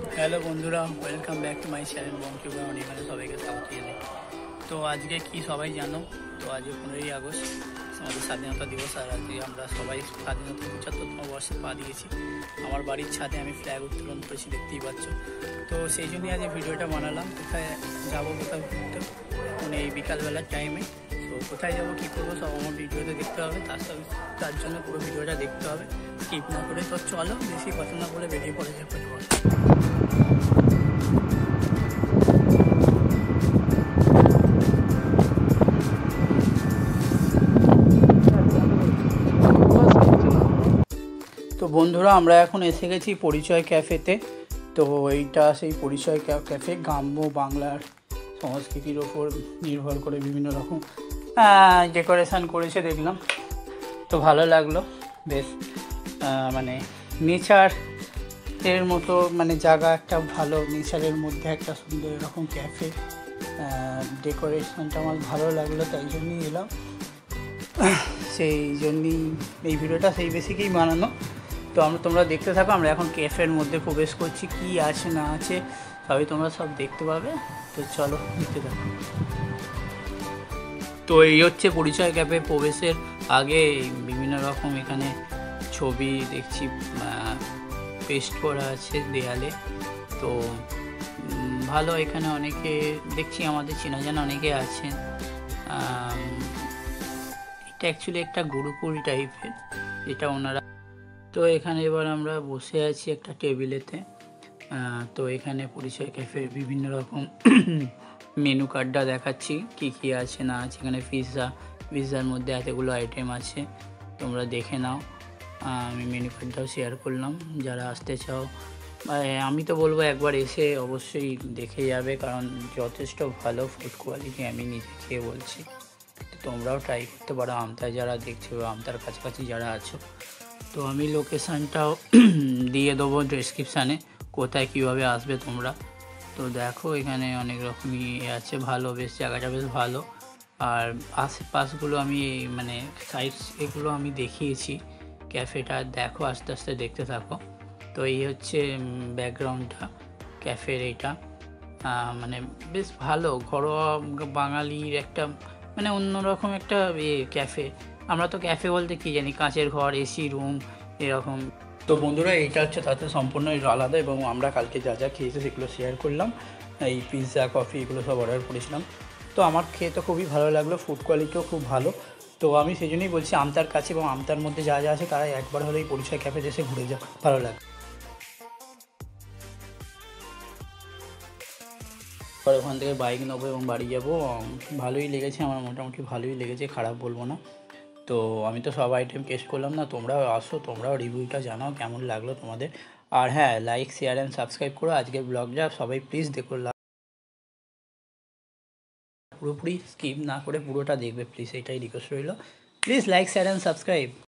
Hello বন্ধুরা, welcome back to my channel বঙ্কিবা অনিমানে সবাইকে স্বাগত জানাই। তো আজকে কি সবাই জানো, তো আজকে 15ই আগস্ট আমাদের স্বাধীনতা দিবস। আর আজকে আমরা সবাই স্বাধীনতা 75তম বর্ষে পা দিয়েছি। আমার বাড়ির ছাদে আমি ফ্ল্যাগ উত্তোলন করেছি, দেখতেই পাচ্ছ। তো সেই জন্যই আজ ভিডিওটা বানালাম। কোথায় যাবো, কোথাও ঘুরতে, মানে এই বিকালবেলার টাইমে। তো কোথায় যাবো, কী করবো, সব আমার ভিডিওতে দেখতে হবে। তার জন্য পুরো ভিডিওটা দেখতে হবে, স্কিপ না করে। তো চলো, বেশি কথা না বলে বেরিয়ে পড়ে যাবো। তো বন্ধুরা, আমরা এখন এসে গেছি পরিচয় ক্যাফেতে। তো এইটা সেই পরিচয় ক্যাফে, গ্রাম্য বাংলার সংস্কৃতির ওপর নির্ভর করে বিভিন্ন রকম ডেকোরেশন করেছে দেখলাম। তো ভালো লাগলো বেশ, মানে নেচার এর মতো, মানে জায়গা একটা ভালো, নেচারের মধ্যে একটা সুন্দর এরকম ক্যাফে। ডেকোরেশনটা আমার ভালো লাগলো, তাই জন্যই এলাম। সেই জন্যই এই ভিডিওটা সেই বেসিকেই বানানো। তো তোমরা দেখতে থাকো। আমরা এখন ক্যাফের মধ্যে প্রবেশ করছি, কি আছে না আছে সবই তোমরা সব দেখতে পাবে। তো চলো দেখতে থাকো। তো এই হচ্ছে পরিচয় ক্যাফে। প্রবেশের আগে বিভিন্ন রকম এখানে ছবি দেখছি পেস্ট করা আছে দেয়ালে। তো ভালো, এখানে অনেকে দেখছি আমাদের চেনা জানা অনেকে আছেন। এটা অ্যাকচুয়ালি একটা গুরুকুল টাইপের, যেটা ওনারা। তো এখানে এবার আমরা বসে আছি একটা টেবিলেতে। তো এখানে পরিচয় ক্যাফের বিভিন্ন রকম মেনু কার্ডটা দেখাচ্ছি, কি কি আছে না আছে। এখানে পিৎজার মধ্যে এতগুলো আইটেম আছে, তোমরা দেখে নাও। আমি মেনু কার্ডটাও শেয়ার করলাম। যারা আসতে চাও, আমি তো বলবো একবার এসে অবশ্যই দেখে যাবে, কারণ যথেষ্ট ভালো ফুড কোয়ালিটি, আমি নিজে খেয়ে বলছি। তোমরাও ট্রাই করতে পারো, আমতায় যারা দেখছো বা আমতার কাছাকাছি যারা আছো। তো আমি লোকেশানটাও দিয়ে দেবো ডেসক্রিপশানে, কোথায় কীভাবে আসবে তোমরা। তো দেখো এখানে অনেক রকমই আছে, ভালো বেশ, জায়গাটা বেশ ভালো। আর আশেপাশগুলো আমি মানে সাইডস এগুলো আমি দেখিয়েছি। ক্যাফেটা দেখো, আস্তে আস্তে দেখতে থাকো। তো এই হচ্ছে ব্যাকগ্রাউন্ডটা ক্যাফের। এইটা মানে বেশ ভালো, ঘরোয়া বাঙালির একটা মানে অন্যরকম একটা ক্যাফে। আমরা তো ক্যাফে বলতে কী জানি, কাঁচের ঘর, এসি রুম এরকম। তো বন্ধুরা, এইটা হচ্ছে তাতে সম্পূর্ণ আলাদা। এবং আমরা কালকে যা যা খেয়েছি সেগুলো শেয়ার করলাম। এই পিৎজা, কফি এগুলো সব অর্ডার করেছিলাম। তো আমার খেয়ে তো খুবই ভালো লাগলো, ফুড কোয়ালিটিও খুব ভালো। তো আমি সেই জন্যই বলছি, আমতার কাছে এবং আমতার মধ্যে যা যা আছে তারা একবার হলে এই পরিচয় ক্যাফেতে এসে ঘুরে যাও, ভালো লাগে। পর ওখান থেকে বাইক নেবো এবং বাড়ি যাবো। ভালোই লেগেছে আমার, মোটামুটি ভালোই লেগেছে, খারাপ বলবো না। তো আমি তো সব আইটেম টেস্ট করলাম না, তোমরাও আসো, তোমরাও রিভিউটা জানাও কেমন লাগলো তোমাদের। আর হ্যাঁ, লাইক শেয়ার অ্যান্ড সাবস্ক্রাইব করো আজকের ব্লগটা সবাই প্লিজ দেখো। পুরোপুরি স্কিপ না করে পুরোটা দেখবে প্লিজ, এটাই রিকোয়েস্ট রইল। Please like share and subscribe.